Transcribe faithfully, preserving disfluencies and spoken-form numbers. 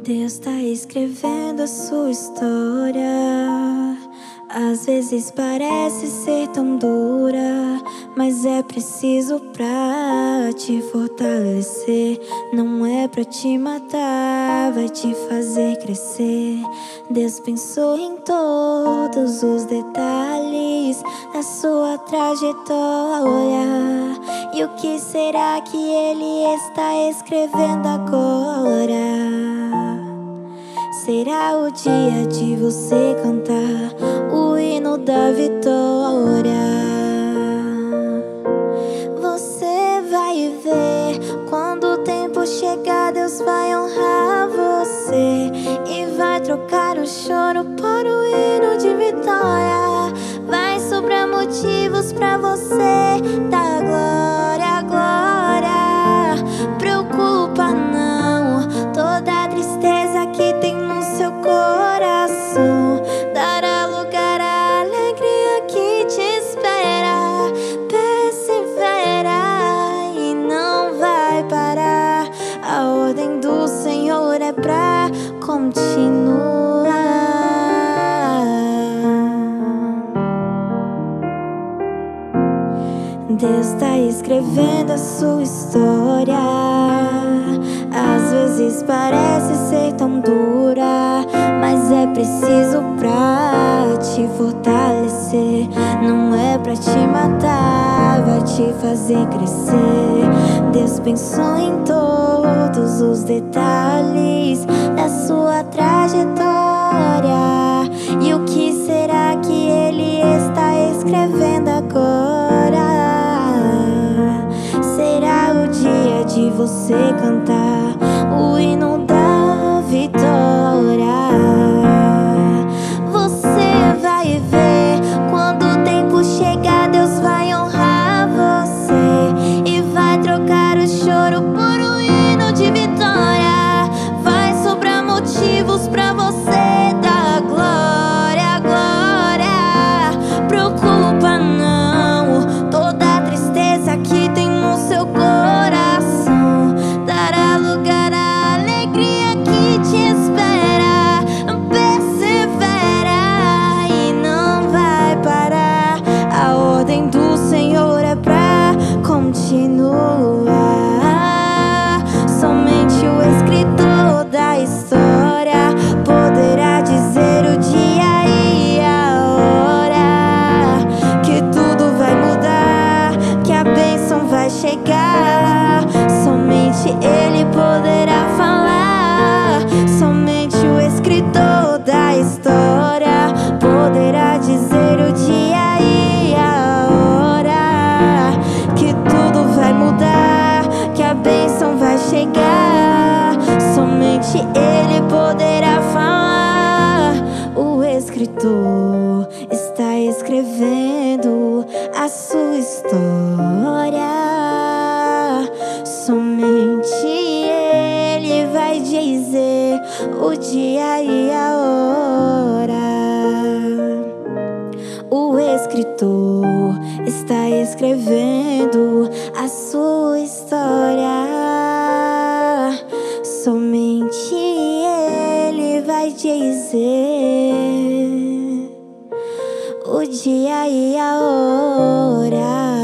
Deus tá escrevendo a sua história. Às vezes parece ser tão dura, mas é preciso pra te fortalecer. Não é pra te matar, vai te fazer crescer. Deus pensou em todos os detalhes da sua trajetória. E o que será que Ele está escrevendo agora? Será o dia de você cantar o hino da vitória. Você vai ver, quando o tempo chegar, Deus vai honrar você e vai trocar o choro por um hino de vitória. Vai sobrar motivos pra você dar glória, glória. Preocupa não, toda a tristeza que tem no seu coração dará lugar à alegria que te espera. Persevera e não vai parar. A ordem do Senhor é pra continuar. Deus tá escrevendo a sua história. Às vezes parece ser tão dura, mas é preciso pra te fortalecer. Não é pra te matar, vai te fazer crescer. Deus pensou em todos os detalhes da sua trajetória. E o que será que Ele está escrevendo agora? Será o dia de você cantar o hino da vitória. Você vai ver, quando o tempo chegar, Deus vai honrar você e vai trocar o choro por um hino de vitória. Vai sobrar motivos pra você dar glória, glória. Preocupa não, toda a tristeza que tem no seu coração dará lugar à alegria que te espera. Persevera e não vai parar. A ordem do Senhor é pra continuar. Somente o escritor da história poderá dizer o dia e a hora que tudo vai mudar, que a bênção vai chegar. Somente Ele poderá falar. Somente o escritor da história poderá dizer o dia e a hora que tudo vai mudar, que a bênção vai chegar. Somente Ele poderá falar. O escritor está escrevendo a sua história. Somente Ele vai dizer o dia e a hora. O escritor está escrevendo a sua história. Somente Ele vai dizer o dia e a hora.